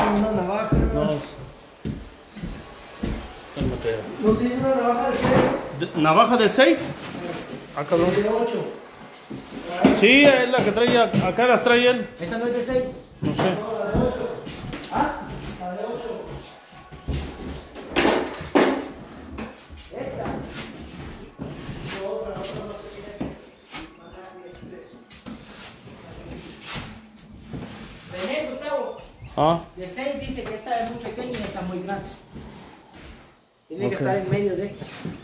una navaja. No. Cálmate. ¿No tiene una navaja de 6? ¿Navaja de 6? Ah, cabrón. De 8. Sí, es la que trae, acá las trae él. ¿Esta no es de 6? No sé. No, la de 8. ¿Ah? La de 8. ¿Esta? La otra más pequeña. René, Gustavo. Ah, De 6 dice que esta es muy pequeña y esta es muy grande. Tiene que Ok. estar en medio de esta.